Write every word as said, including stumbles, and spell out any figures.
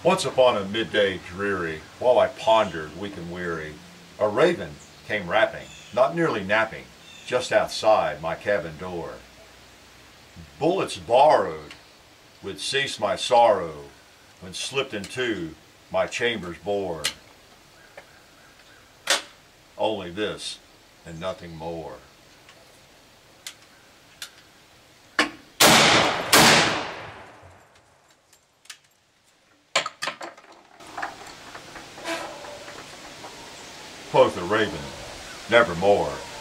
Once upon a midday dreary, while I pondered weak and weary, a raven came rapping, not nearly napping, just outside my cabin door. Bullets borrowed would cease my sorrow when slipped into my chambers bored. Only this and nothing more. Quoth the raven, nevermore.